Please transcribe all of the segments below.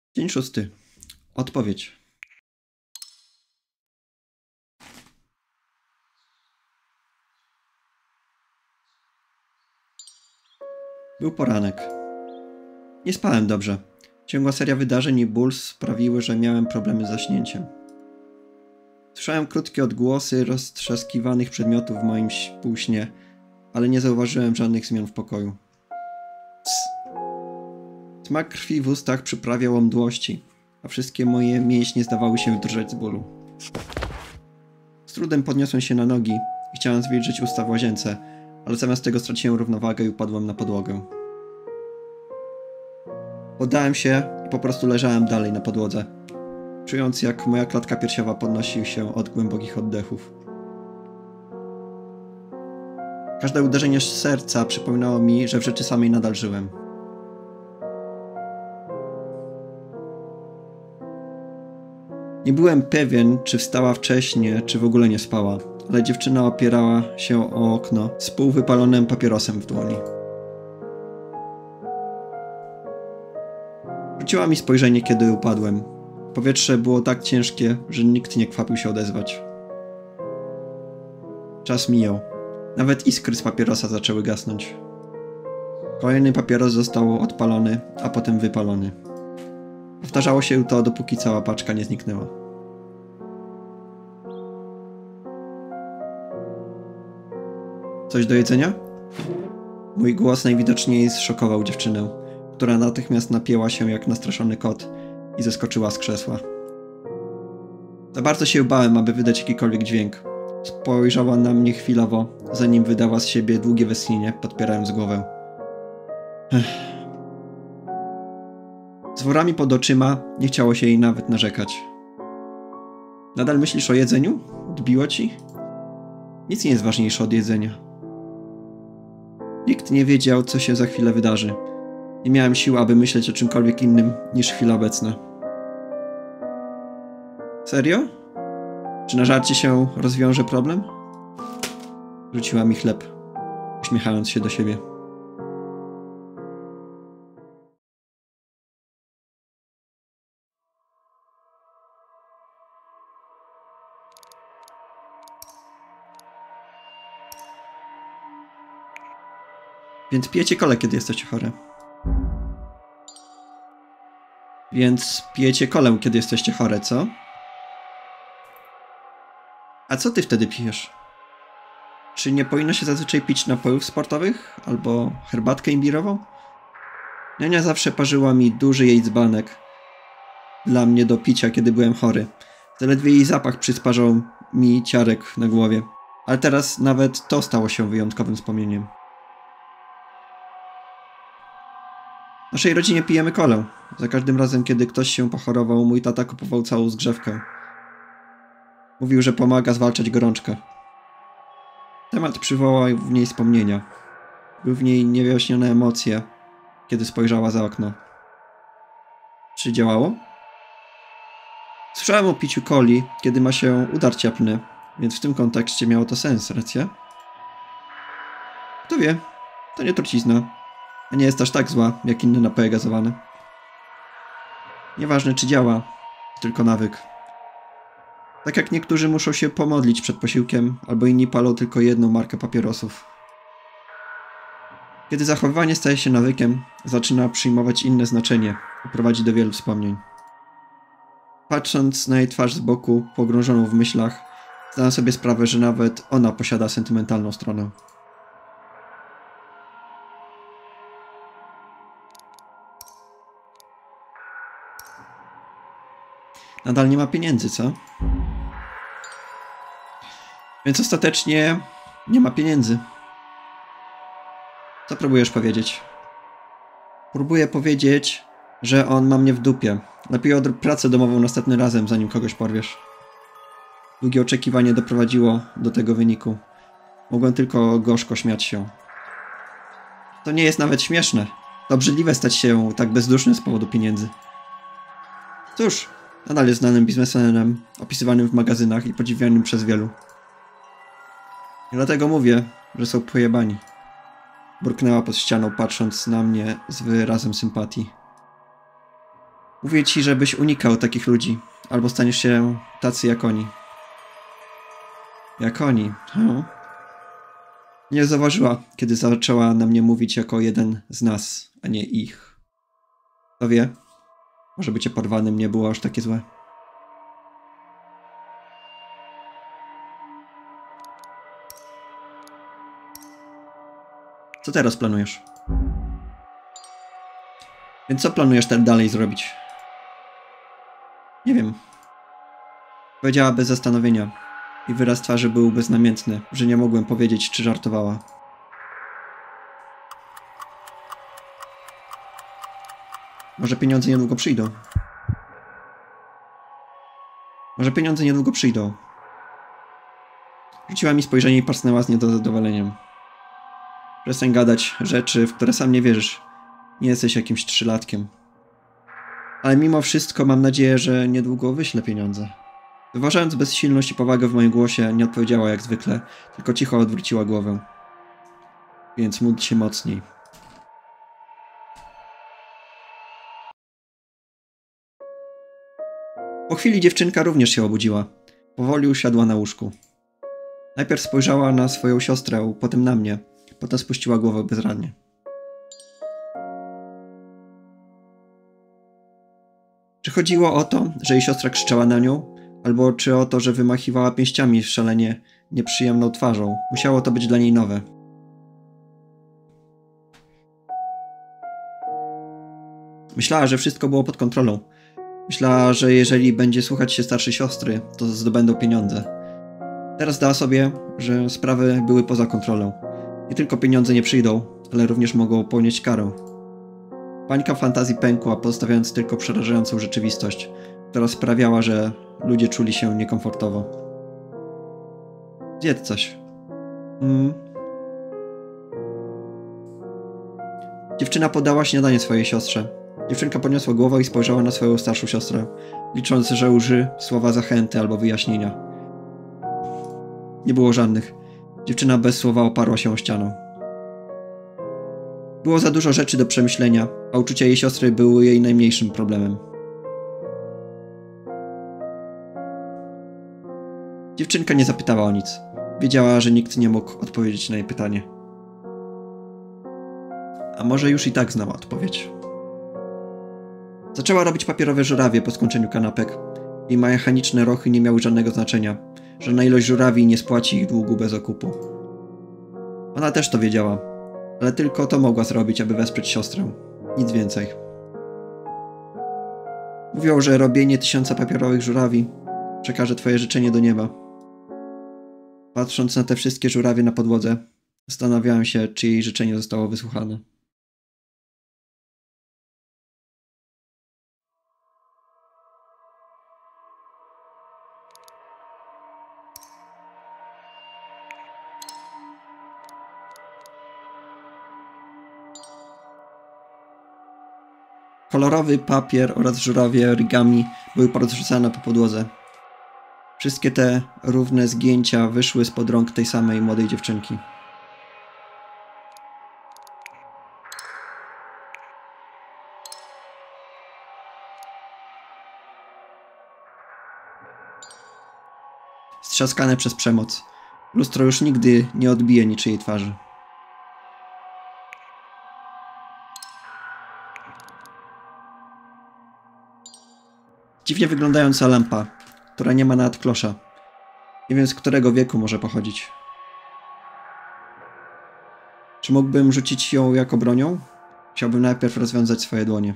Dzień 6. Odpowiedź. Był poranek. Nie spałem dobrze. Ciągła seria wydarzeń i ból sprawiły, że miałem problemy z zaśnięciem. Słyszałem krótkie odgłosy roztrzaskiwanych przedmiotów w moim półśnie, ale nie zauważyłem żadnych zmian w pokoju. Smak krwi w ustach przyprawiał o mdłości, a wszystkie moje mięśnie zdawały się drżeć z bólu. Z trudem podniosłem się na nogi i chciałem zwilżyć usta w łazience, ale zamiast tego straciłem równowagę i upadłem na podłogę. Poddałem się i po prostu leżałem dalej na podłodze, czując jak moja klatka piersiowa podnosi się od głębokich oddechów. Każde uderzenie serca przypominało mi, że w rzeczy samej nadal żyłem. Nie byłem pewien, czy wstała wcześnie, czy w ogóle nie spała, ale dziewczyna opierała się o okno z półwypalonym papierosem w dłoni. Rzuciła mi spojrzenie, kiedy upadłem. Powietrze było tak ciężkie, że nikt nie kwapił się odezwać. Czas mijał. Nawet iskry z papierosa zaczęły gasnąć. Kolejny papieros został odpalony, a potem wypalony. Powtarzało się to, dopóki cała paczka nie zniknęła. Coś do jedzenia? Mój głos najwidoczniej zszokował dziewczynę, która natychmiast napięła się jak nastraszony kot i zeskoczyła z krzesła. Za bardzo się bałem, aby wydać jakikolwiek dźwięk. Spojrzała na mnie chwilowo, zanim wydała z siebie długie westchnienie, podpierając głowę. Z worami pod oczyma nie chciało się jej nawet narzekać. Nadal myślisz o jedzeniu? Odbiło ci? Nic nie jest ważniejsze od jedzenia. Nikt nie wiedział, co się za chwilę wydarzy. Nie miałem sił, aby myśleć o czymkolwiek innym niż chwila obecna. Serio? Czy na żarcie się rozwiąże problem? Rzuciła mi chleb, uśmiechając się do siebie. Więc pijecie kole, kiedy jesteście chore. Więc pijecie kolę, kiedy jesteście chore, co? A co ty wtedy pijesz? Czy nie powinno się zazwyczaj pić napojów sportowych? Albo herbatkę imbirową? Niania zawsze parzyła mi duży jej dzbanek dla mnie do picia, kiedy byłem chory. Zaledwie jej zapach przysparzał mi ciarek na głowie. Ale teraz nawet to stało się wyjątkowym wspomnieniem. W naszej rodzinie pijemy kolę. Za każdym razem, kiedy ktoś się pochorował, mój tata kupował całą zgrzewkę. Mówił, że pomaga zwalczać gorączkę. Temat przywołał w niej wspomnienia. Były w niej niewyjaśnione emocje, kiedy spojrzała za okno. Czy działało? Słyszałem o piciu coli, kiedy ma się udar cieplny, więc w tym kontekście miało to sens, racja? Kto wie, to nie trucizna, a nie jest aż tak zła, jak inne napoje gazowane. Nieważne, czy działa, tylko nawyk. Tak jak niektórzy muszą się pomodlić przed posiłkiem, albo inni palą tylko jedną markę papierosów. Kiedy zachowywanie staje się nawykiem, zaczyna przyjmować inne znaczenie i prowadzi do wielu wspomnień. Patrząc na jej twarz z boku, pogrążoną w myślach, zdałem sobie sprawę, że nawet ona posiada sentymentalną stronę. Nadal nie ma pieniędzy, co? Więc ostatecznie nie ma pieniędzy. Co próbujesz powiedzieć? Próbuję powiedzieć, że on ma mnie w dupie. Lepiej od pracę domową następnym razem, zanim kogoś porwiesz. Długie oczekiwanie doprowadziło do tego wyniku. Mogłem tylko gorzko śmiać się. To nie jest nawet śmieszne. To obrzydliwe stać się tak bezdusznym z powodu pieniędzy. Cóż, nadal jest znanym biznesmenem, opisywanym w magazynach i podziwianym przez wielu. I dlatego mówię, że są pojebani. Burknęła pod ścianą, patrząc na mnie z wyrazem sympatii. Mówię ci, żebyś unikał takich ludzi, albo staniesz się tacy jak oni. Jak oni? Nie zauważyła, kiedy zaczęła na mnie mówić jako jeden z nas, a nie ich. Kto wie? Może bycie porwanym nie było aż takie złe. Co teraz planujesz? Więc co planujesz dalej zrobić? Nie wiem. Powiedziała bez zastanowienia. I wyraz twarzy był beznamiętny, że nie mogłem powiedzieć, czy żartowała. Może pieniądze niedługo przyjdą. Może pieniądze niedługo przyjdą. Rzuciła mi spojrzenie i pasnęła z niedozadowoleniem. Przestań gadać rzeczy, w które sam nie wierzysz. Nie jesteś jakimś 3-latkiem. Ale mimo wszystko mam nadzieję, że niedługo wyślę pieniądze. Wyważając bezsilność i powagę w moim głosie, nie odpowiedziała jak zwykle, tylko cicho odwróciła głowę. Więc módl się mocniej. Po chwili dziewczynka również się obudziła. Powoli usiadła na łóżku. Najpierw spojrzała na swoją siostrę, potem na mnie. Potem spuściła głowę bezradnie. Czy chodziło o to, że jej siostra krzyczała na nią? Albo czy o to, że wymachiwała pięściami szalenie nieprzyjemną twarzą? Musiało to być dla niej nowe. Myślała, że wszystko było pod kontrolą. Myślała, że jeżeli będzie słuchać się starszej siostry, to zdobędą pieniądze. Teraz dała sobie, że sprawy były poza kontrolą. Nie tylko pieniądze nie przyjdą, ale również mogą ponieść karę. Panika fantazji pękła, pozostawiając tylko przerażającą rzeczywistość, która sprawiała, że ludzie czuli się niekomfortowo. Zjedz coś. Dziewczyna podała śniadanie swojej siostrze. Dziewczynka podniosła głowę i spojrzała na swoją starszą siostrę, licząc, że uży słowa zachęty albo wyjaśnienia. Nie było żadnych. Dziewczyna bez słowa oparła się o ścianę. Było za dużo rzeczy do przemyślenia, a uczucia jej siostry były jej najmniejszym problemem. Dziewczynka nie zapytała o nic. Wiedziała, że nikt nie mógł odpowiedzieć na jej pytanie. A może już i tak znała odpowiedź. Zaczęła robić papierowe żurawie po skończeniu kanapek. Jej mechaniczne rochy nie miały żadnego znaczenia. Żadna ilość żurawi nie spłaci ich długu bez okupu. Ona też to wiedziała, ale tylko to mogła zrobić, aby wesprzeć siostrę. Nic więcej. Mówią, że robienie 1000 papierowych żurawi przekaże twoje życzenie do nieba. Patrząc na te wszystkie żurawie na podłodze, zastanawiałem się, czy jej życzenie zostało wysłuchane. Kolorowy papier oraz żurawie origami były porozrzucane po podłodze. Wszystkie te równe zgięcia wyszły spod rąk tej samej młodej dziewczynki. Strzaskane przez przemoc. Lustro już nigdy nie odbije niczyjej twarzy. Dziwnie wyglądająca lampa, która nie ma nawet klosza. Nie wiem, z którego wieku może pochodzić. Czy mógłbym rzucić ją jako bronią? Chciałbym najpierw rozwiązać swoje dłonie.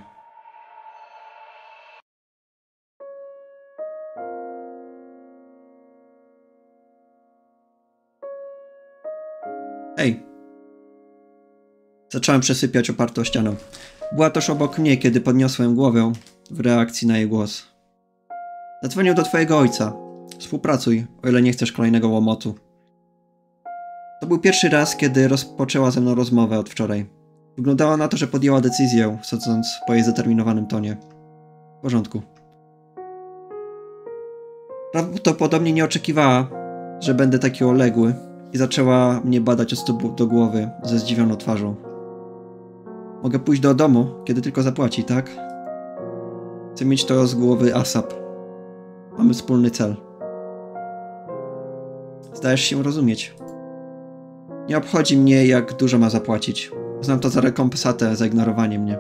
Ej! Zacząłem przesypiać oparty o ścianę. Była tuż obok mnie, kiedy podniosłem głowę w reakcji na jej głos. Zadzwonił do twojego ojca. Współpracuj, o ile nie chcesz kolejnego łomotu. To był pierwszy raz, kiedy rozpoczęła ze mną rozmowę od wczoraj. Wyglądało na to, że podjęła decyzję, sądząc po jej zdeterminowanym tonie. W porządku. Prawdopodobnie nie oczekiwała, że będę taki uległy i zaczęła mnie badać od stóp do głowy ze zdziwioną twarzą. Mogę pójść do domu, kiedy tylko zapłaci, tak? Chcę mieć to z głowy ASAP. Mamy wspólny cel. Zdajesz się rozumieć. Nie obchodzi mnie, jak dużo ma zapłacić. Znam to za rekompensatę za ignorowanie mnie.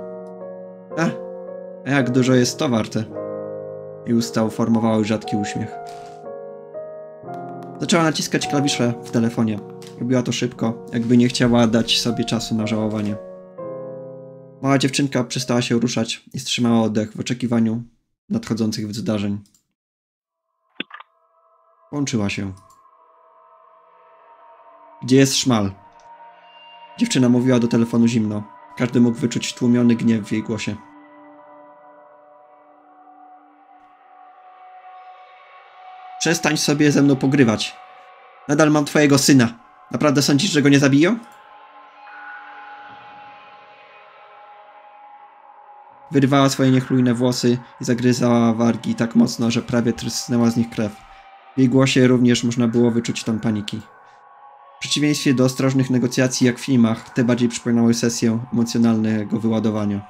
A jak dużo jest to warte? I usta uformowały już rzadki uśmiech. Zaczęła naciskać klawisze w telefonie. Robiła to szybko, jakby nie chciała dać sobie czasu na żałowanie. Mała dziewczynka przestała się ruszać i wstrzymała oddech w oczekiwaniu nadchodzących zdarzeń. Łączyła się. Gdzie jest szmal? Dziewczyna mówiła do telefonu zimno. Każdy mógł wyczuć tłumiony gniew w jej głosie. Przestań sobie ze mną pogrywać. Nadal mam twojego syna. Naprawdę sądzisz, że go nie zabiją? Wyrywała swoje niechlujne włosy i zagryzała wargi tak mocno, że prawie trysnęła z nich krew. W jej głosie również można było wyczuć ton paniki. W przeciwieństwie do ostrożnych negocjacji jak w filmach, te bardziej przypominały sesję emocjonalnego wyładowania.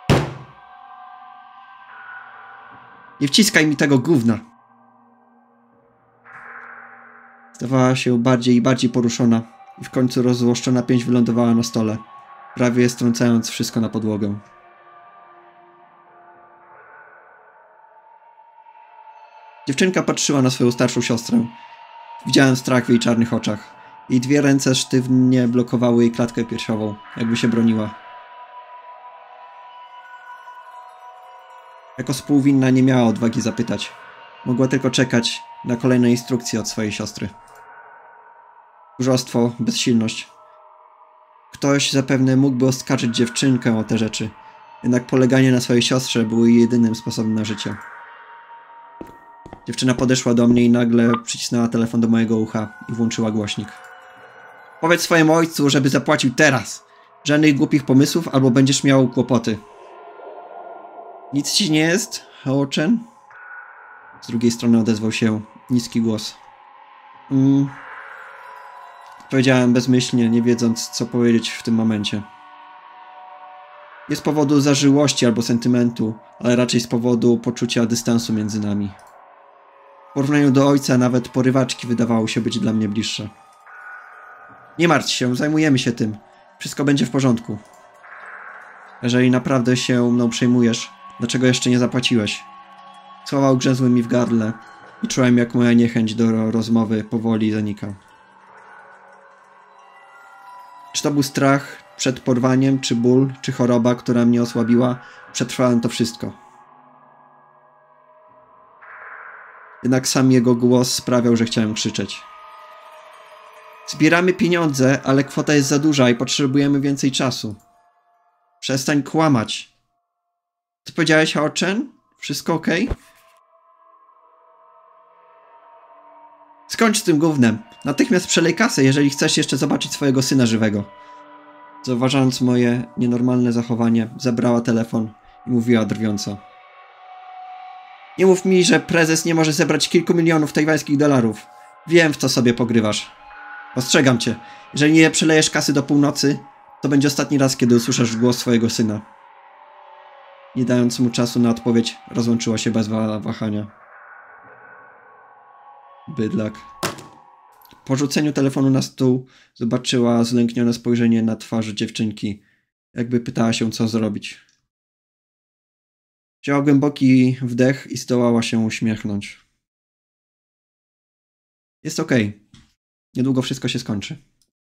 Nie wciskaj mi tego gówna! Stawała się bardziej i bardziej poruszona i w końcu rozzłoszczona pięść wylądowała na stole, prawie strącając wszystko na podłogę. Dziewczynka patrzyła na swoją starszą siostrę. Widziałem strach w jej czarnych oczach. Jej dwie ręce sztywnie blokowały jej klatkę piersiową, jakby się broniła. Jako współwinna nie miała odwagi zapytać. Mogła tylko czekać na kolejne instrukcje od swojej siostry. Tchórzostwo, bezsilność. Ktoś zapewne mógłby oskarżyć dziewczynkę o te rzeczy, jednak poleganie na swojej siostrze było jej jedynym sposobem na życie. Dziewczyna podeszła do mnie i nagle przycisnęła telefon do mojego ucha i włączyła głośnik. Powiedz swojemu ojcu, żeby zapłacił teraz. Żadnych głupich pomysłów, albo będziesz miał kłopoty. Nic ci nie jest, Hao-Chen? Z drugiej strony odezwał się niski głos. Powiedziałem bezmyślnie, nie wiedząc, co powiedzieć w tym momencie. Nie z powodu zażyłości albo sentymentu, ale raczej z powodu poczucia dystansu między nami. W porównaniu do ojca nawet porywaczki wydawały się być dla mnie bliższe. Nie martw się, zajmujemy się tym. Wszystko będzie w porządku. Jeżeli naprawdę się mną przejmujesz, dlaczego jeszcze nie zapłaciłeś? Słowa ugrzęzły mi w gardle i czułem, jak moja niechęć do rozmowy powoli zanika. Czy to był strach przed porwaniem, czy ból, czy choroba, która mnie osłabiła, przetrwałem to wszystko. Jednak sam jego głos sprawiał, że chciałem krzyczeć. Zbieramy pieniądze, ale kwota jest za duża i potrzebujemy więcej czasu. Przestań kłamać. Co powiedziałeś, Hao-Chen? Wszystko okej? Skończ z tym gównem. Natychmiast przelej kasę, jeżeli chcesz jeszcze zobaczyć swojego syna żywego. Zauważając moje nienormalne zachowanie, zabrała telefon i mówiła drwiąco. Nie mów mi, że prezes nie może zebrać kilku milionów tajwańskich dolarów. Wiem, w co sobie pogrywasz. Ostrzegam cię. Jeżeli nie przelejesz kasy do północy, to będzie ostatni raz, kiedy usłyszysz głos swojego syna. Nie dając mu czasu na odpowiedź, rozłączyła się bez wahania. Bydlak. Po rzuceniu telefonu na stół zobaczyła zlęknione spojrzenie na twarzy dziewczynki, jakby pytała się, co zrobić. Wzięła głęboki wdech i zdołała się uśmiechnąć. Jest okej. Niedługo wszystko się skończy.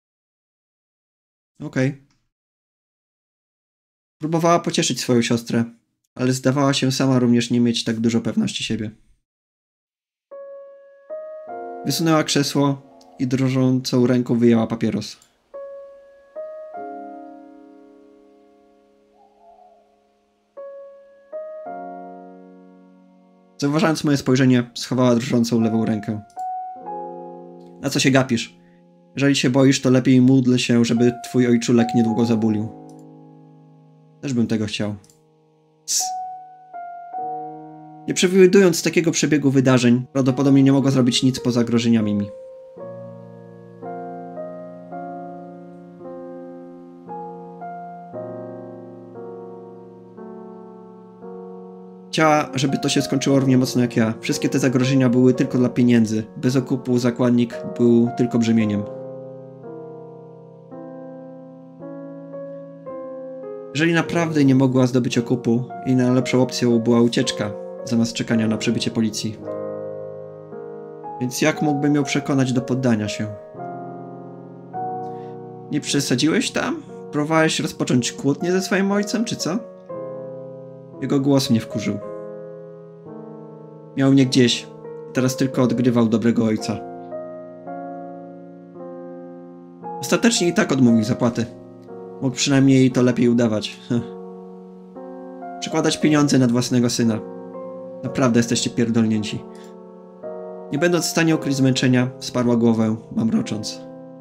Okej. Próbowała pocieszyć swoją siostrę, ale zdawała się sama również nie mieć tak dużo pewności siebie. Wysunęła krzesło i drżącą ręką wyjęła papieros. Zauważając moje spojrzenie, schowała drżącą lewą rękę. Na co się gapisz? Jeżeli się boisz, to lepiej módl się, żeby twój ojczulek niedługo zabulił. Też bym tego chciał. Cs. Nie przewidując takiego przebiegu wydarzeń, prawdopodobnie nie mogła zrobić nic poza grożeniami mi. Chciała, żeby to się skończyło równie mocno jak ja. Wszystkie te zagrożenia były tylko dla pieniędzy. Bez okupu zakładnik był tylko brzemieniem. Jeżeli naprawdę nie mogła zdobyć okupu, jej najlepszą opcją była ucieczka, zamiast czekania na przybycie policji. Więc jak mógłbym ją przekonać do poddania się? Nie przesadziłeś tam? Próbowałeś rozpocząć kłótnię ze swoim ojcem, czy co? Jego głos mnie wkurzył. Miał mnie gdzieś. Teraz tylko odgrywał dobrego ojca. Ostatecznie i tak odmówił zapłaty. Mógł przynajmniej to lepiej udawać. Przekładać pieniądze na własnego syna. Naprawdę jesteście pierdolnięci. Nie będąc w stanie ukryć zmęczenia, wsparła głowę, mamrocząc.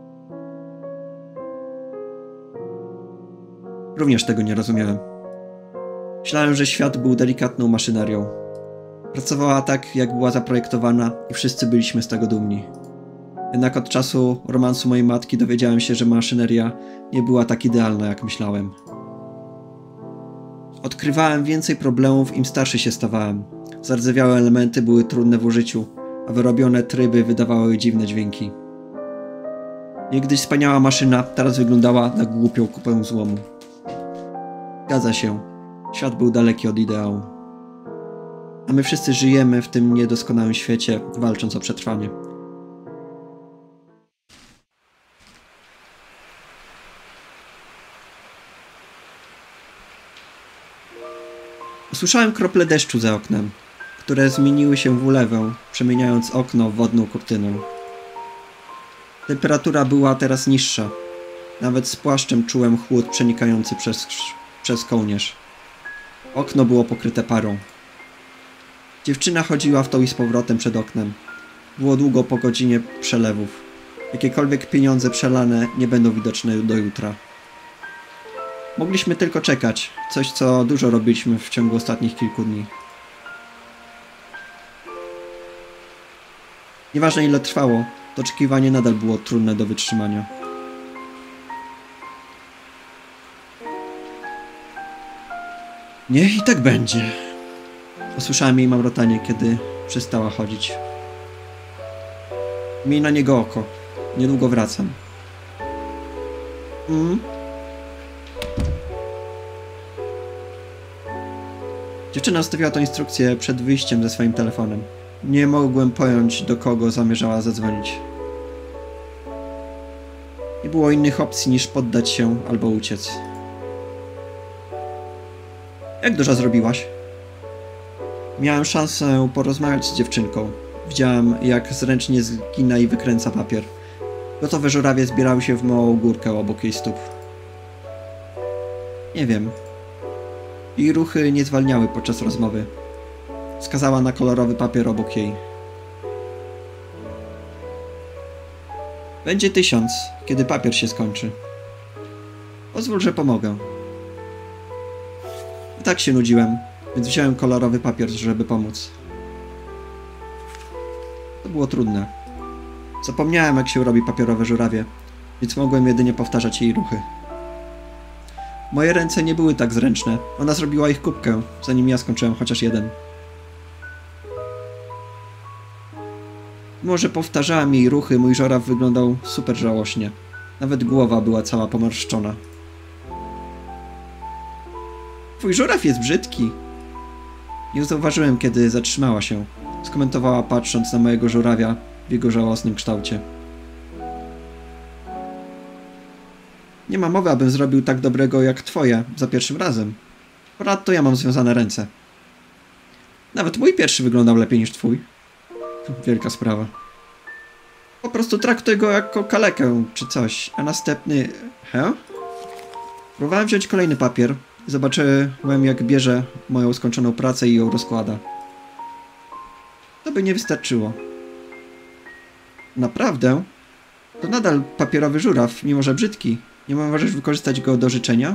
Również tego nie rozumiałem. Myślałem, że świat był delikatną maszynerią. Pracowała tak, jak była zaprojektowana i wszyscy byliśmy z tego dumni. Jednak od czasu romansu mojej matki dowiedziałem się, że maszyneria nie była tak idealna, jak myślałem. Odkrywałem więcej problemów, im starszy się stawałem. Zardzewiałe elementy były trudne w użyciu, a wyrobione tryby wydawały dziwne dźwięki. Niegdyś wspaniała maszyna teraz wyglądała na głupią kupę złomu. Zgadza się, świat był daleki od ideału. A my wszyscy żyjemy w tym niedoskonałym świecie, walcząc o przetrwanie. Usłyszałem krople deszczu za oknem, które zmieniły się w ulewę, przemieniając okno w wodną kurtynę. Temperatura była teraz niższa. Nawet z płaszczem czułem chłód przenikający przez kołnierz. Okno było pokryte parą. Dziewczyna chodziła w to i z powrotem przed oknem. Było długo po godzinie przelewów. Jakiekolwiek pieniądze przelane nie będą widoczne do jutra. Mogliśmy tylko czekać, coś co dużo robiliśmy w ciągu ostatnich kilku dni. Nieważne ile trwało, to oczekiwanie nadal było trudne do wytrzymania. Niech i tak będzie. Usłyszałem jej mamrotanie, kiedy przestała chodzić. Miej na niego oko. Niedługo wracam. Dziewczyna zostawiła tę instrukcję przed wyjściem ze swoim telefonem. Nie mogłem pojąć, do kogo zamierzała zadzwonić. Nie było innych opcji niż poddać się albo uciec. Jak dużo zrobiłaś? Miałem szansę porozmawiać z dziewczynką. Widziałem, jak zręcznie zgina i wykręca papier. Gotowe żurawie zbierały się w małą górkę obok jej stóp. Nie wiem. Jej ruchy nie zwalniały podczas rozmowy. Wskazała na kolorowy papier obok jej. Będzie 1000, kiedy papier się skończy. Pozwól, że pomogę. I tak się nudziłem, więc wziąłem kolorowy papier, żeby pomóc. To było trudne. Zapomniałem, jak się robi papierowe żurawie, więc mogłem jedynie powtarzać jej ruchy. Moje ręce nie były tak zręczne. Ona zrobiła ich kubkę, zanim ja skończyłem chociaż jeden. Mimo że powtarzałem jej ruchy, mój żuraw wyglądał super żałośnie. Nawet głowa była cała pomarszczona. Twój żuraw jest brzydki. Nie zauważyłem, kiedy zatrzymała się. Skomentowała, patrząc na mojego żurawia w jego żałosnym kształcie. Nie ma mowy, abym zrobił tak dobrego jak twoje za pierwszym razem. Ponadto ja mam związane ręce. Nawet mój pierwszy wyglądał lepiej niż twój. Wielka sprawa. Po prostu traktuj go jako kalekę czy coś, a następny... Próbowałem wziąć kolejny papier i zobaczyłem, jak bierze moją skończoną pracę i ją rozkłada. To by nie wystarczyło. Naprawdę? To nadal papierowy żuraw, mimo że brzydki. Nie możesz wykorzystać go do życzenia?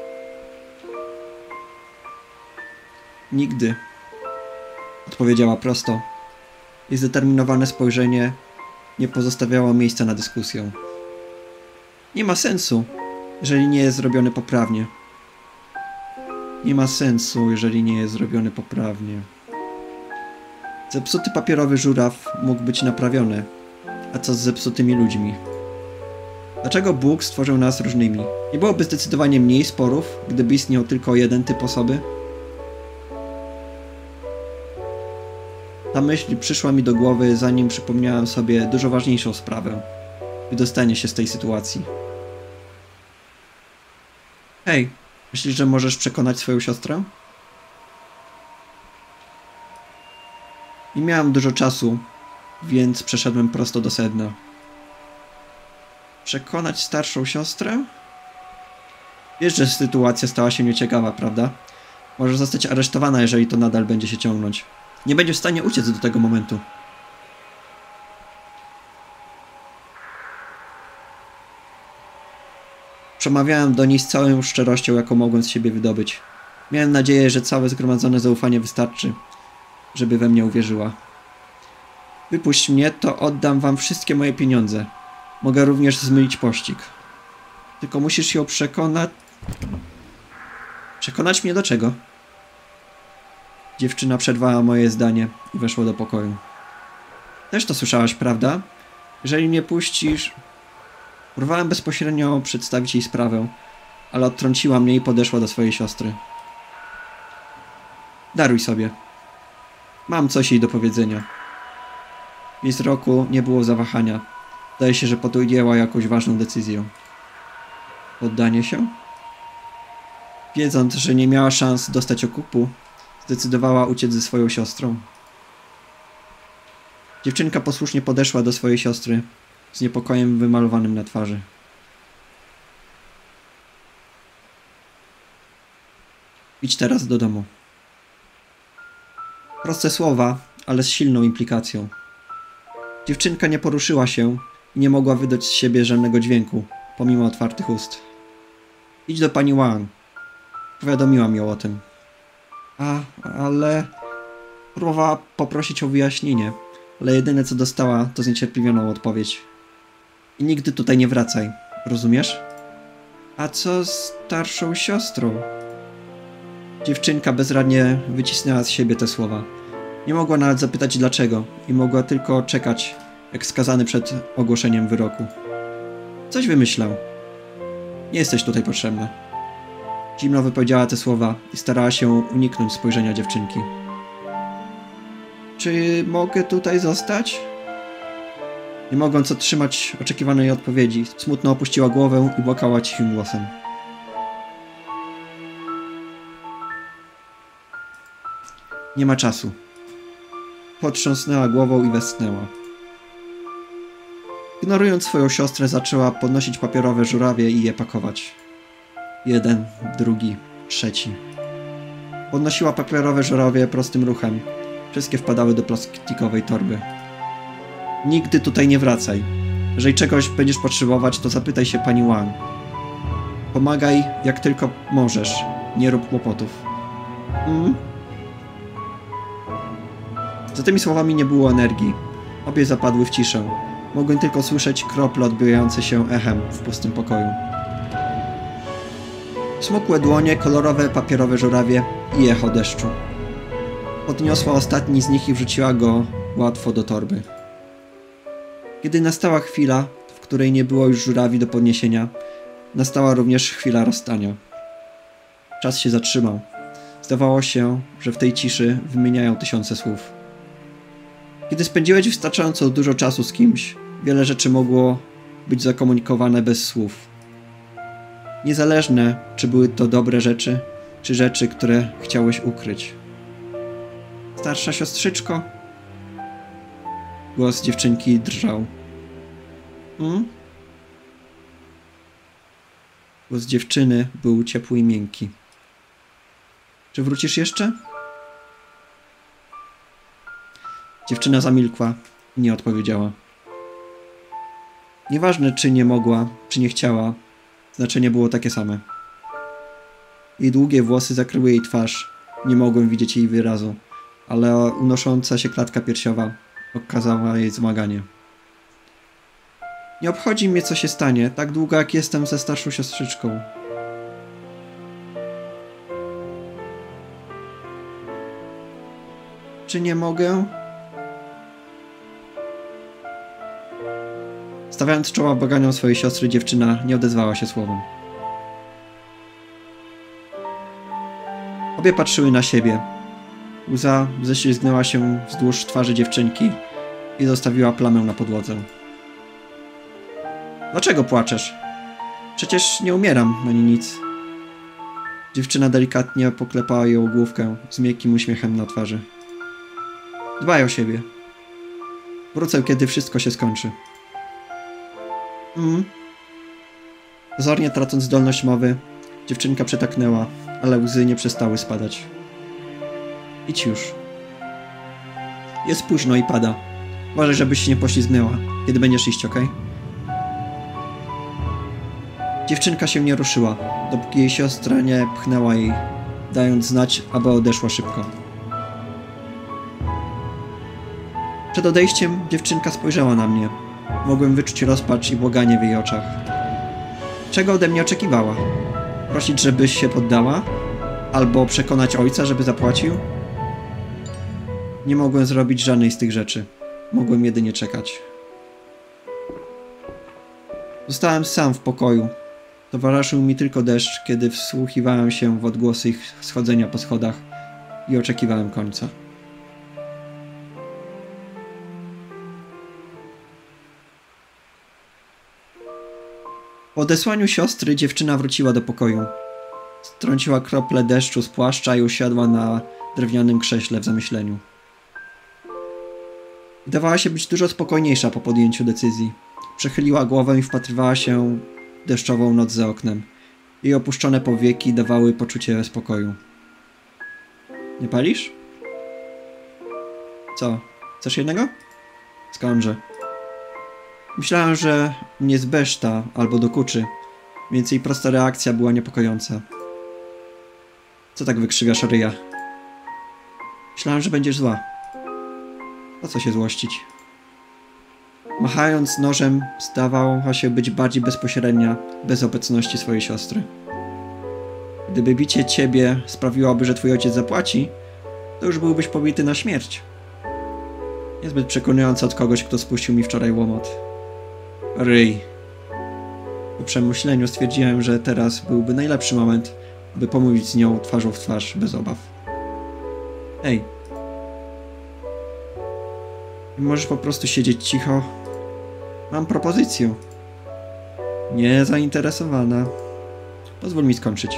Nigdy. Odpowiedziała prosto. Jej zdeterminowane spojrzenie nie pozostawiało miejsca na dyskusję. Nie ma sensu, jeżeli nie jest zrobiony poprawnie. nie ma sensu, jeżeli nie jest zrobiony poprawnie. Zepsuty papierowy żuraw mógł być naprawiony. A co z zepsutymi ludźmi? Dlaczego Bóg stworzył nas różnymi? Nie byłoby zdecydowanie mniej sporów, gdyby istniał tylko jeden typ osoby? Ta myśl przyszła mi do głowy, zanim przypomniałem sobie dużo ważniejszą sprawę. Wydostanie się z tej sytuacji. Hej, myślisz, że możesz przekonać swoją siostrę? Nie miałem dużo czasu, więc przeszedłem prosto do sedna. Przekonać starszą siostrę? Wiesz, że sytuacja stała się nieciekawa, prawda? Możesz zostać aresztowana, jeżeli to nadal będzie się ciągnąć. Nie będziesz w stanie uciec do tego momentu. Przemawiałem do niej z całą szczerością, jaką mogłem z siebie wydobyć. Miałem nadzieję, że całe zgromadzone zaufanie wystarczy, żeby we mnie uwierzyła. Wypuść mnie, to oddam wam wszystkie moje pieniądze. Mogę również zmylić pościg. Tylko musisz ją przekonać... Przekonać mnie do czego? Dziewczyna przerwała moje zdanie i weszła do pokoju. Też to słyszałaś, prawda? Jeżeli mnie puścisz... Próbowałem bezpośrednio przedstawić jej sprawę, ale odtrąciła mnie i podeszła do swojej siostry. Daruj sobie. Mam coś jej do powiedzenia. W jej wzroku nie było zawahania. Zdaje się, że podjęła jakąś ważną decyzję. Poddanie się? Wiedząc, że nie miała szans dostać okupu, zdecydowała uciec ze swoją siostrą. Dziewczynka posłusznie podeszła do swojej siostry, z niepokojem wymalowanym na twarzy. Idź teraz do domu. Proste słowa, ale z silną implikacją. Dziewczynka nie poruszyła się i nie mogła wydać z siebie żadnego dźwięku, pomimo otwartych ust. Idź do pani Wang. Powiadomiłam ją o tym. Ale... Próbowała poprosić o wyjaśnienie, ale jedyne co dostała to zniecierpliwioną odpowiedź. I nigdy tutaj nie wracaj, rozumiesz? A co z starszą siostrą? Dziewczynka bezradnie wycisnęła z siebie te słowa. Nie mogła nawet zapytać dlaczego i mogła tylko czekać, jak skazany przed ogłoszeniem wyroku. Coś wymyślał. Nie jesteś tutaj potrzebna. Zimno wypowiedziała te słowa i starała się uniknąć spojrzenia dziewczynki. Czy mogę tutaj zostać? Nie mogąc otrzymać oczekiwanej odpowiedzi, smutno opuściła głowę i płakała cichym głosem. Nie ma czasu. Potrząsnęła głową i westchnęła. Ignorując swoją siostrę, zaczęła podnosić papierowe żurawie i je pakować. Jeden, drugi, trzeci. Podnosiła papierowe żurawie prostym ruchem. Wszystkie wpadały do plastikowej torby. Nigdy tutaj nie wracaj. Jeżeli czegoś będziesz potrzebować, to zapytaj się pani Wang. Pomagaj jak tylko możesz. Nie rób kłopotów. Za tymi słowami nie było energii. Obie zapadły w ciszę. Mogłem tylko słyszeć krople odbijające się echem w pustym pokoju. Smukłe dłonie, kolorowe papierowe żurawie i echo deszczu. Podniosła ostatni z nich i wrzuciła go łatwo do torby. Kiedy nastała chwila, w której nie było już żurawi do podniesienia, nastała również chwila rozstania. Czas się zatrzymał. Zdawało się, że w tej ciszy wymieniają tysiące słów. Kiedy spędziłeś wystarczająco dużo czasu z kimś, wiele rzeczy mogło być zakomunikowane bez słów. Niezależne, czy były to dobre rzeczy, czy rzeczy, które chciałeś ukryć. Starsza siostrzyczko? Głos dziewczynki drżał. Głos dziewczyny był ciepły i miękki. Czy wrócisz jeszcze? Dziewczyna zamilkła i nie odpowiedziała. Nieważne, czy nie mogła, czy nie chciała, znaczenie było takie same. Jej długie włosy zakryły jej twarz. Nie mogłem widzieć jej wyrazu, ale unosząca się klatka piersiowa okazała jej zmaganie. Nie obchodzi mnie, co się stanie, tak długo jak jestem ze starszą siostrzyczką. Czy nie mogę? Stawiając czoła błaganiom swojej siostry, dziewczyna nie odezwała się słowem. Obie patrzyły na siebie. Łza ześlizgnęła się wzdłuż twarzy dziewczynki i zostawiła plamę na podłodze. Dlaczego płaczesz? Przecież nie umieram ani nic. Dziewczyna delikatnie poklepała jej główkę z miękkim uśmiechem na twarzy. Dbaj o siebie. Wrócę, kiedy wszystko się skończy. Pozornie tracąc zdolność mowy, dziewczynka przytaknęła, ale łzy nie przestały spadać. Idź już. Jest późno i pada. Uważaj, żebyś się nie poślizgnęła, kiedy będziesz iść, okej? Dziewczynka się nie ruszyła, dopóki jej siostra nie pchnęła jej, dając znać, aby odeszła szybko. Przed odejściem dziewczynka spojrzała na mnie. Mogłem wyczuć rozpacz i błaganie w jej oczach. Czego ode mnie oczekiwała? Prosić, żebyś się poddała? Albo przekonać ojca, żeby zapłacił? Nie mogłem zrobić żadnej z tych rzeczy. Mogłem jedynie czekać. Zostałem sam w pokoju. Towarzyszył mi tylko deszcz, kiedy wsłuchiwałem się w odgłosy ich schodzenia po schodach i oczekiwałem końca. Po odesłaniu siostry dziewczyna wróciła do pokoju. Strąciła krople deszczu z płaszcza i usiadła na drewnianym krześle w zamyśleniu. Wydawała się być dużo spokojniejsza po podjęciu decyzji. Przechyliła głowę i wpatrywała się w deszczową noc za oknem. Jej opuszczone powieki dawały poczucie spokoju. Nie palisz? Co? Chcesz jednego? Skądże? Myślałem, że mnie zbeszta albo dokuczy, więc jej prosta reakcja była niepokojąca. Co tak wykrzywiasz ryja? Myślałem, że będziesz zła. Po co się złościć? Machając nożem, zdawała się być bardziej bezpośrednia, bez obecności swojej siostry. Gdyby bicie ciebie sprawiłoby, że twój ojciec zapłaci, to już byłbyś pobity na śmierć. Niezbyt przekonujące od kogoś, kto spuścił mi wczoraj łomot. Ryj. Po przemyśleniu stwierdziłem, że teraz byłby najlepszy moment, by pomówić z nią twarzą w twarz, bez obaw. Ej. Możesz po prostu siedzieć cicho? Mam propozycję. Niezainteresowana. Pozwól mi skończyć.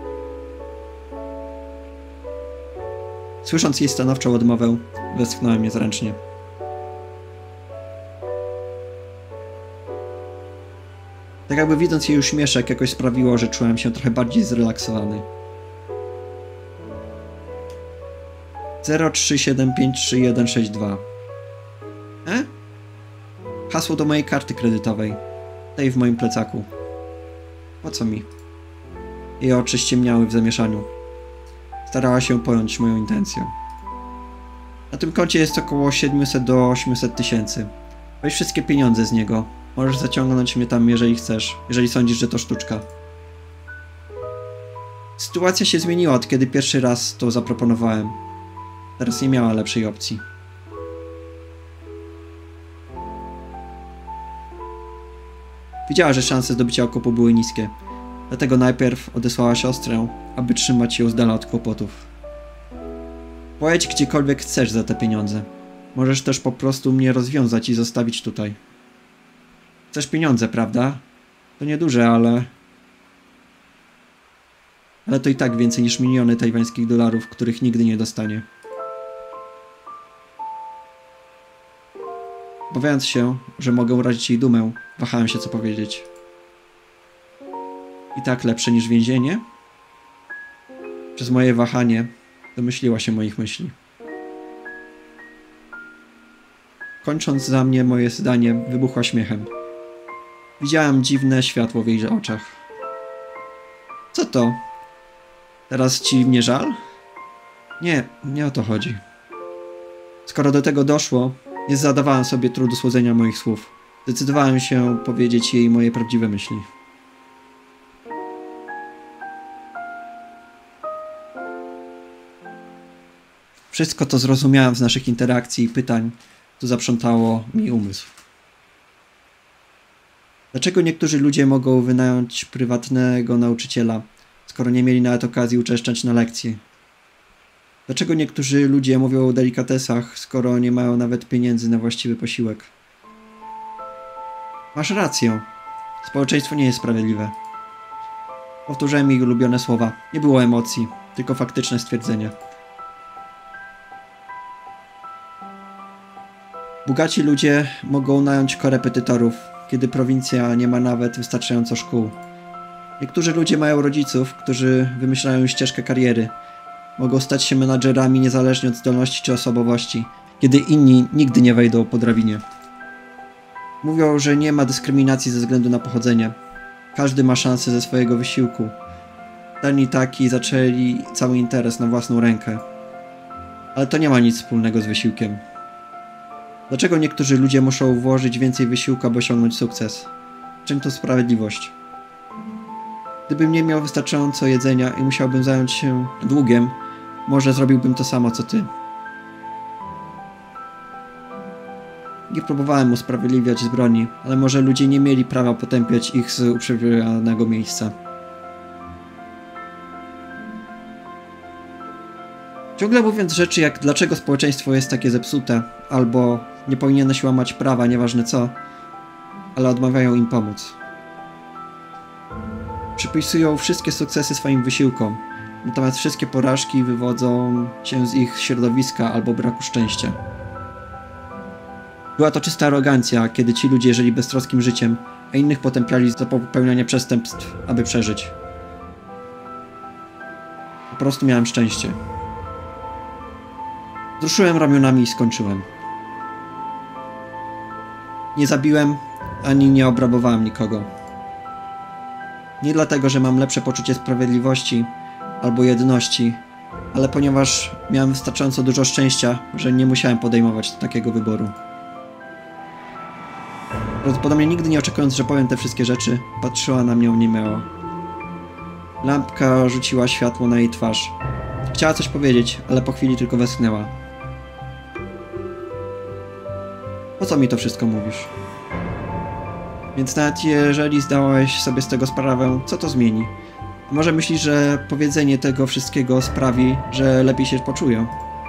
Słysząc jej stanowczą odmowę, westchnąłem niezręcznie. Tak jakby widząc jej uśmieszek jakoś sprawiło, że czułem się trochę bardziej zrelaksowany. 03753162. Hasło do mojej karty kredytowej. Tej w moim plecaku. Po co mi? Jej oczy ściemniały w zamieszaniu. Starała się pojąć moją intencję. Na tym koncie jest około 700 do 800 tysięcy. Weź wszystkie pieniądze z niego. Możesz zaciągnąć mnie tam, jeżeli chcesz, jeżeli sądzisz, że to sztuczka. Sytuacja się zmieniła, od kiedy pierwszy raz to zaproponowałem. Teraz nie miała lepszej opcji. Wiedziała, że szanse zdobycia okupu były niskie. Dlatego najpierw odesłała siostrę, aby trzymać ją z dala od kłopotów. Pojedź gdziekolwiek chcesz za te pieniądze. Możesz też po prostu mnie rozwiązać i zostawić tutaj. Chcesz pieniądze, prawda? To nieduże, ale to i tak więcej niż miliony tajwańskich dolarów, których nigdy nie dostanie. Obawiając się, że mogę urazić jej dumę, wahałem się, co powiedzieć. I tak lepsze niż więzienie? Przez moje wahanie domyśliła się moich myśli. Kończąc za mnie moje zdanie, wybuchła śmiechem. Widziałem dziwne światło w jej oczach. Co to? Teraz ci mnie żal? Nie, nie o to chodzi. Skoro do tego doszło, nie zadawałem sobie trudu słodzenia moich słów. Zdecydowałem się powiedzieć jej moje prawdziwe myśli. Wszystko to zrozumiałem z naszych interakcji i pytań, to zaprzątało mi umysł. Dlaczego niektórzy ludzie mogą wynająć prywatnego nauczyciela, skoro nie mieli nawet okazji uczęszczać na lekcji? Dlaczego niektórzy ludzie mówią o delikatesach, skoro nie mają nawet pieniędzy na właściwy posiłek? Masz rację. Społeczeństwo nie jest sprawiedliwe. Powtórzyłem ich ulubione słowa. Nie było emocji, tylko faktyczne stwierdzenie. Bogaci ludzie mogą nająć korepetytorów, kiedy prowincja nie ma nawet wystarczająco szkół. Niektórzy ludzie mają rodziców, którzy wymyślają ścieżkę kariery. Mogą stać się menadżerami niezależnie od zdolności czy osobowości, kiedy inni nigdy nie wejdą po drabinie. Mówią, że nie ma dyskryminacji ze względu na pochodzenie. Każdy ma szansę ze swojego wysiłku. Ten i taki zaczęli cały interes na własną rękę. Ale to nie ma nic wspólnego z wysiłkiem. Dlaczego niektórzy ludzie muszą włożyć więcej wysiłku, aby osiągnąć sukces? Czym to sprawiedliwość? Gdybym nie miał wystarczająco jedzenia i musiałbym zająć się długiem, może zrobiłbym to samo co ty. Nie próbowałem usprawiedliwiać zbrodni, ale może ludzie nie mieli prawa potępiać ich z uprzywilejowanego miejsca. Ciągle mówiąc rzeczy jak dlaczego społeczeństwo jest takie zepsute, albo nie powinieneś łamać prawa, nieważne co, ale odmawiają im pomóc. Przypisują wszystkie sukcesy swoim wysiłkom, natomiast wszystkie porażki wywodzą się z ich środowiska albo braku szczęścia. Była to czysta arogancja, kiedy ci ludzie żyli beztroskim życiem, a innych potępiali za popełnianie przestępstw, aby przeżyć. Po prostu miałem szczęście. Wzruszyłem ramionami i skończyłem. Nie zabiłem, ani nie obrabowałem nikogo. Nie dlatego, że mam lepsze poczucie sprawiedliwości albo jedności, ale ponieważ miałem wystarczająco dużo szczęścia, że nie musiałem podejmować takiego wyboru. Prawdopodobnie nigdy nie oczekując, że powiem te wszystkie rzeczy, patrzyła na mnie oniemiała. Lampka rzuciła światło na jej twarz. Chciała coś powiedzieć, ale po chwili tylko westchnęła. Po co mi to wszystko mówisz? Więc nawet jeżeli zdałeś sobie z tego sprawę, co to zmieni? Może myślisz, że powiedzenie tego wszystkiego sprawi, że lepiej się poczuję?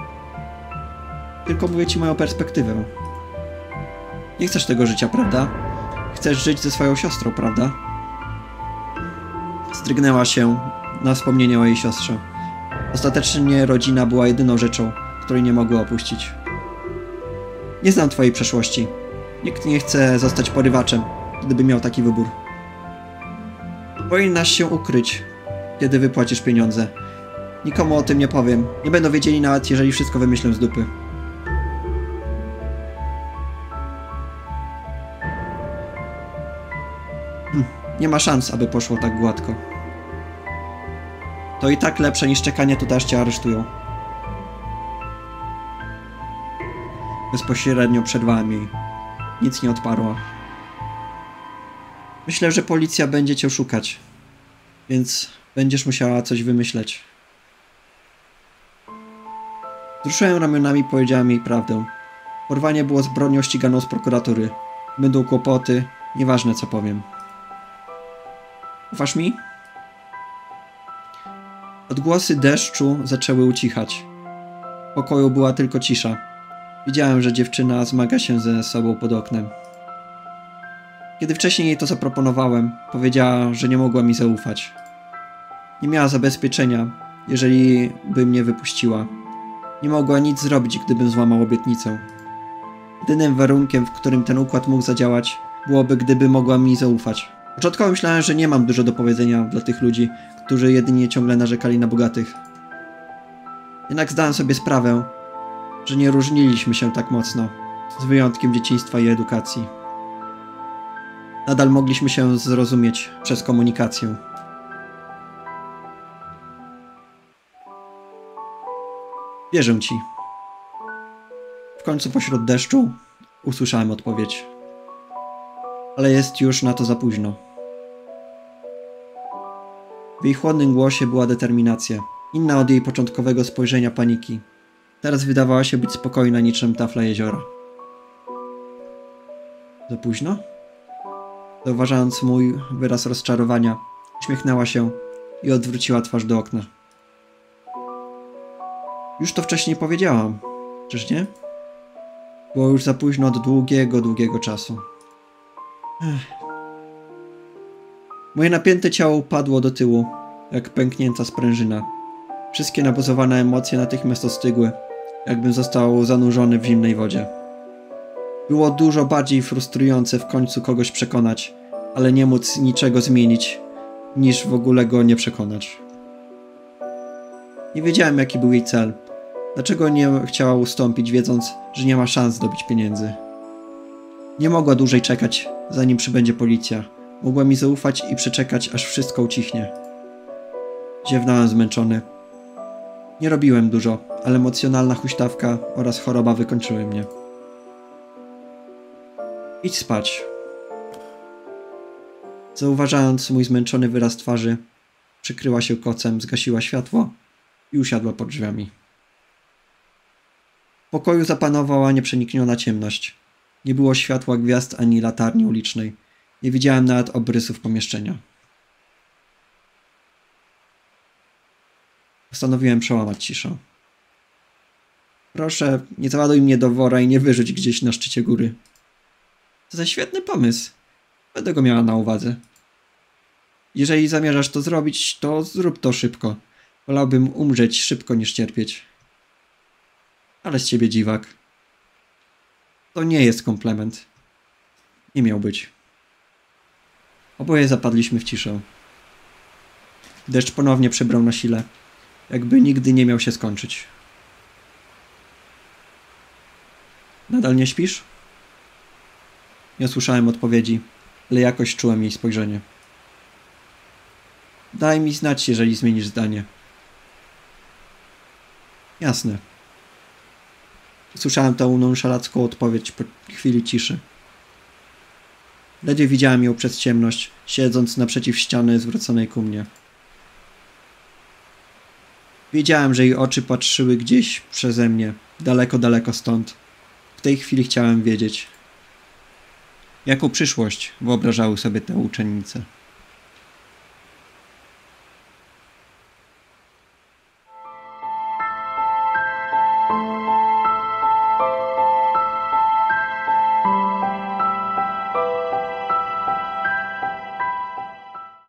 Tylko mówię ci moją perspektywę. Nie chcesz tego życia, prawda? Chcesz żyć ze swoją siostrą, prawda? Zdrygnęła się na wspomnienie o jej siostrze. Ostatecznie rodzina była jedyną rzeczą, której nie mogła opuścić. Nie znam twojej przeszłości. Nikt nie chce zostać porywaczem, gdyby miał taki wybór. Powinnaś się ukryć, kiedy wypłacisz pieniądze. Nikomu o tym nie powiem. Nie będą wiedzieli nawet, jeżeli wszystko wymyślę z dupy. Nie ma szans, aby poszło tak gładko. To i tak lepsze niż czekanie tu, aż cię aresztują. Bezpośrednio przerwałem jej. Nic nie odparła. Myślę, że policja będzie cię szukać. Więc będziesz musiała coś wymyśleć. Wzruszyłem ramionami i powiedziałem jej prawdę. Porwanie było zbrodnią ściganą z prokuratury. Będą kłopoty, nieważne co powiem. Ufasz mi? Odgłosy deszczu zaczęły ucichać. W pokoju była tylko cisza. Widziałem, że dziewczyna zmaga się ze sobą pod oknem. Kiedy wcześniej jej to zaproponowałem, powiedziała, że nie mogła mi zaufać. Nie miała zabezpieczenia, jeżeli by mnie wypuściła. Nie mogła nic zrobić, gdybym złamał obietnicę. Jedynym warunkiem, w którym ten układ mógł zadziałać, byłoby, gdyby mogła mi zaufać. Początkowo myślałem, że nie mam dużo do powiedzenia dla tych ludzi, którzy jedynie ciągle narzekali na bogatych. Jednak zdałem sobie sprawę, że nie różniliśmy się tak mocno, z wyjątkiem dzieciństwa i edukacji. Nadal mogliśmy się zrozumieć przez komunikację. Wierzę ci. W końcu pośród deszczu usłyszałem odpowiedź. Ale jest już na to za późno. W jej chłodnym głosie była determinacja, inna od jej początkowego spojrzenia paniki. Teraz wydawała się być spokojna niczym tafla jeziora. Za późno? Zauważając mój wyraz rozczarowania, uśmiechnęła się i odwróciła twarz do okna. Już to wcześniej powiedziałam, czyż nie? Było już za późno od długiego czasu. Moje napięte ciało upadło do tyłu, jak pęknięta sprężyna. Wszystkie nabuzowane emocje natychmiast ostygły, jakbym został zanurzony w zimnej wodzie. Było dużo bardziej frustrujące w końcu kogoś przekonać, ale nie móc niczego zmienić, niż w ogóle go nie przekonać. Nie wiedziałem, jaki był jej cel. Dlaczego nie chciała ustąpić, wiedząc, że nie ma szans zdobyć pieniędzy? Nie mogła dłużej czekać, zanim przybędzie policja. Mogła mi zaufać i przeczekać, aż wszystko ucichnie. Ziewnąłem zmęczony. Nie robiłem dużo, ale emocjonalna huśtawka oraz choroba wykończyły mnie. Idź spać. Zauważając mój zmęczony wyraz twarzy, przykryła się kocem, zgasiła światło i usiadła pod drzwiami. W pokoju zapanowała nieprzenikniona ciemność. Nie było światła gwiazd ani latarni ulicznej. Nie widziałem nawet obrysów pomieszczenia. Postanowiłem przełamać ciszę. Proszę, nie załaduj mnie do wora i nie wyrzuć gdzieś na szczycie góry. To za świetny pomysł. Będę go miała na uwadze. Jeżeli zamierzasz to zrobić, to zrób to szybko. Wolałbym umrzeć szybko niż cierpieć. Ale z ciebie dziwak. To nie jest komplement. Nie miał być. Oboje zapadliśmy w ciszę. Deszcz ponownie przybrał na sile, jakby nigdy nie miał się skończyć. Nadal nie śpisz? Nie słyszałem odpowiedzi, ale jakoś czułem jej spojrzenie. Daj mi znać, jeżeli zmienisz zdanie. Jasne. Słyszałem tę nonszalacką odpowiedź po chwili ciszy. Ledwie widziałem ją przez ciemność, siedząc naprzeciw ściany zwróconej ku mnie. Wiedziałem, że jej oczy patrzyły gdzieś przeze mnie, daleko stąd. W tej chwili chciałem wiedzieć, jaką przyszłość wyobrażały sobie te uczennice.